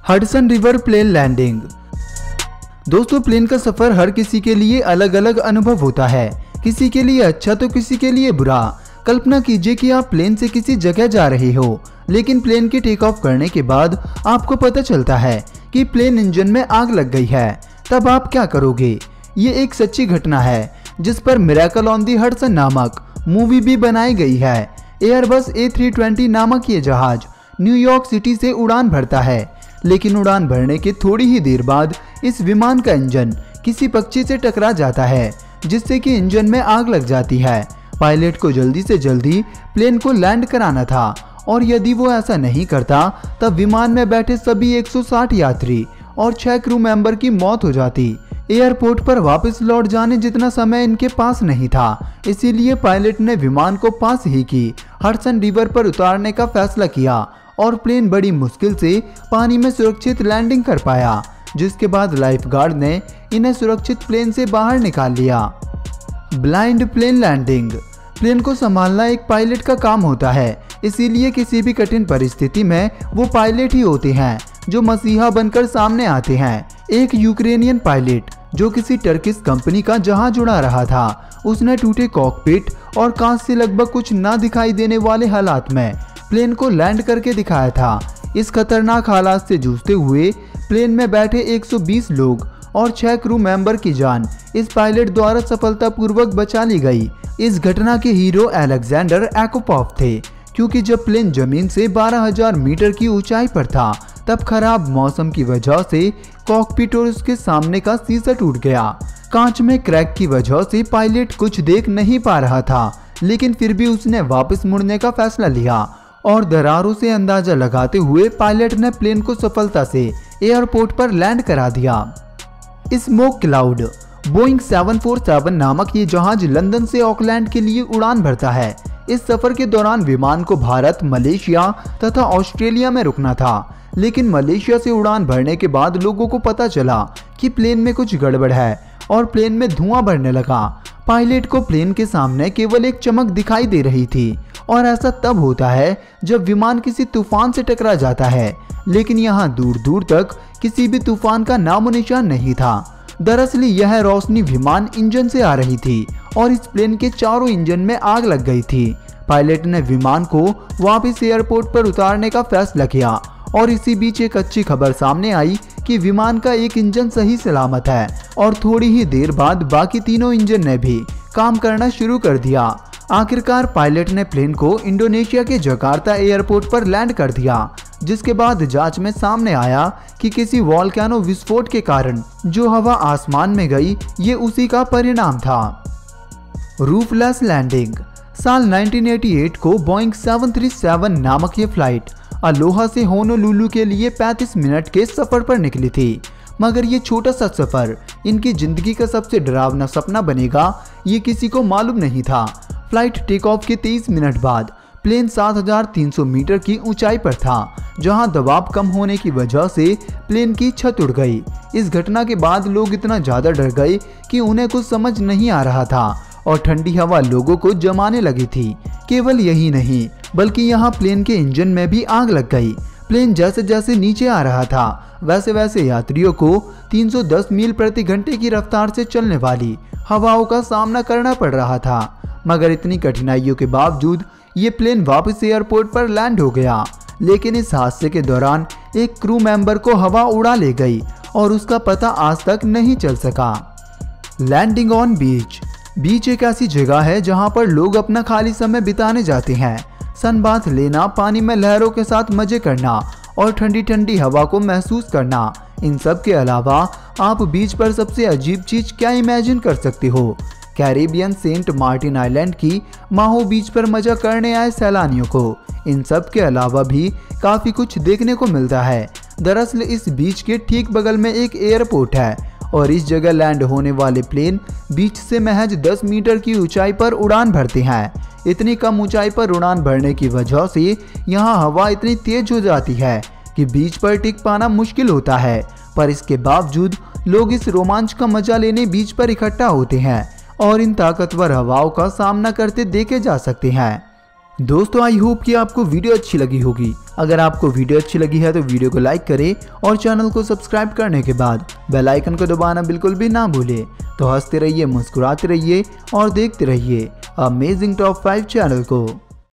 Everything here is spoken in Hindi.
Hudson river plane landing. दोस्तों, प्लेन का सफर हर किसी के लिए अलग अलग अनुभव होता है, किसी के लिए अच्छा तो किसी के लिए बुरा। कल्पना कीजिए कि आप प्लेन से किसी जगह जा रहे हो, लेकिन प्लेन के टेक ऑफ करने के बाद आपको पता चलता है कि प्लेन इंजन में आग लग गई है। तब आप क्या करोगे? ये एक सच्ची घटना है जिस पर मिरेकल ऑन दी हडसन नामक मूवी भी बनाई गई है। एयरबस A320 नामक ये जहाज न्यूयॉर्क सिटी से उड़ान भरता है, लेकिन उड़ान भरने के थोड़ी ही देर बाद इस विमान का इंजन किसी पक्षी से टकरा जाता है, जिससे कि इंजन में आग लग जाती है। पायलट को जल्दी से जल्दी प्लेन को लैंड कराना था, और यदि वो ऐसा नहीं करता तब विमान में बैठे सभी 160 यात्री और 6 क्रू मेंबर की मौत हो जाती। एयरपोर्ट पर वापस लौट जाने जितना समय इनके पास नहीं था, इसीलिए पायलट ने विमान को पास ही की हडसन रिवर पर उतारने का फैसला किया और प्लेन बड़ी मुश्किल से पानी में सुरक्षित लैंडिंग कर पाया, जिसके बाद लाइफ गार्ड ने इन्हें सुरक्षित प्लेन से बाहर निकाल लिया। Blind plane landing. प्लेन को संभालना एक पायलट का काम होता है, इसीलिए किसी भी कठिन परिस्थिति में वो पायलट ही होते हैं जो मसीहा बनकर सामने आते हैं। एक यूक्रेनियन पायलट जो किसी टर्किश कंपनी का जहाज उड़ा रहा था, उसने टूटे कॉकपिट और कांच से लगभग कुछ ना दिखाई देने वाले हालात में प्लेन को लैंड करके दिखाया था। इस खतरनाक हालात से जूझते हुए प्लेन में बैठे 120 लोग और 6 क्रू मेंबर की जान इस पायलट द्वारा सफलतापूर्वक बचा ली गई। इस घटना के हीरो अलेक्जेंडर याकोपोव थे, क्योंकि जब प्लेन जमीन से 12,000 मीटर की ऊंचाई पर था तब खराब मौसम की वजह से कॉकपिट और उसके सामने का शीशा टूट गया। कांच में क्रैक की वजह से पायलट कुछ देख नहीं पा रहा था, लेकिन फिर भी उसने वापस मुड़ने का फैसला लिया और दरारों से अंदाजा लगाते हुए पायलट ने प्लेन को सफलता से एयरपोर्ट पर लैंड करा दिया। Smoke cloud. बोइंग 747 नामक ये जहाज लंदन से ऑकलैंड के लिए उड़ान भरता है। इस सफर के दौरान विमान को भारत, मलेशिया तथा ऑस्ट्रेलिया में रुकना था, लेकिन मलेशिया से उड़ान भरने के बाद लोगों को पता चला कि प्लेन में कुछ गड़बड़ है और प्लेन में धुआं भरने लगा। पायलट को प्लेन के सामने केवल एक चमक दिखाई दे रही थी, और ऐसा तब होता है जब विमान किसी तूफान से टकरा जाता है, लेकिन यहाँ दूर दूर तक किसी भी तूफान का नामो निशान नहीं था। दरअसल यह रोशनी विमान इंजन से आ रही थी और इस प्लेन के चारों इंजन में आग लग गई थी। पायलट ने विमान को वापस एयरपोर्ट पर उतारने का फैसला किया, और इसी बीच एक अच्छी खबर सामने आई कि विमान का एक इंजन सही सलामत है, और थोड़ी ही देर बाद बाकी तीनों इंजन ने भी काम करना शुरू कर दिया। आखिरकार पायलट ने प्लेन को इंडोनेशिया के जकार्ता एयरपोर्ट पर लैंड कर दिया, जिसके बाद जांच में सामने आया कि किसी वोल्केनो विस्फोट के कारण जो हवा आसमान में गई, ये उसी का परिणाम था। Roofless landing. साल 1988 को बोइंग 737 नामक ये फ्लाइट अलोहा से होनोलुलु के लिए 35 मिनट के सफर पर निकली थी, मगर ये छोटा सा सफर इनकी जिंदगी का सबसे डरावना सपना बनेगा, ये किसी को मालूम नहीं था। फ्लाइट टेक ऑफ के 23 मिनट बाद प्लेन 7,300 मीटर की ऊंचाई पर था, जहां दबाव कम होने की वजह से प्लेन की छत उड़ गई। इस घटना के बाद लोग इतना ज्यादा डर गए कि उन्हें कुछ समझ नहीं आ रहा था, और ठंडी हवा लोगों को जमाने लगी थी। केवल यही नहीं, बल्कि यहाँ प्लेन के इंजन में भी आग लग गई। प्लेन जैसे जैसे नीचे आ रहा था, वैसे वैसे यात्रियों को 310 मील प्रति घंटे की रफ्तार से चलने वाली हवाओं का सामना करना पड़ रहा था। मगर इतनी कठिनाइयों के बावजूद ये प्लेन वापस एयरपोर्ट पर लैंड हो गया, लेकिन इस हादसे के दौरान एक क्रू मेंबर को हवा उड़ा ले गई और उसका पता आज तक नहीं चल सका। लैंडिंग ऑन बीच। बीच एक ऐसी जगह है जहां पर लोग अपना खाली समय बिताने जाते हैं। सनबाथ लेना, पानी में लहरों के साथ मजे करना और ठंडी ठंडी हवा को महसूस करना। इन सब के अलावा आप बीच पर सबसे अजीब चीज क्या इमेजिन कर सकते हो? कैरिबियन सेंट मार्टिन आइलैंड की माहो बीच पर मजा करने आए सैलानियों को इन सब के अलावा भी काफी कुछ देखने को मिलता है। दरअसल इस बीच के ठीक बगल में एक एयरपोर्ट है, और इस जगह लैंड होने वाले प्लेन बीच से महज 10 मीटर की ऊंचाई पर उड़ान भरते हैं। इतनी कम ऊंचाई पर उड़ान भरने की वजह से यहाँ हवा इतनी तेज हो जाती है कि बीच पर टिक पाना मुश्किल होता है, पर इसके बावजूद लोग इस रोमांच का मजा लेने बीच पर इकट्ठा होते हैं और इन ताकतवर हवाओं का सामना करते देखे जा सकते हैं। दोस्तों आई होप कि आपको वीडियो अच्छी लगी होगी। अगर आपको वीडियो अच्छी लगी है तो वीडियो को लाइक करें और चैनल को सब्सक्राइब करने के बाद बेल आइकन को दबाना बिल्कुल भी ना भूलें। तो हंसते रहिए, मुस्कुराते रहिए और देखते रहिए अमेजिंग टॉप 5 चैनल को।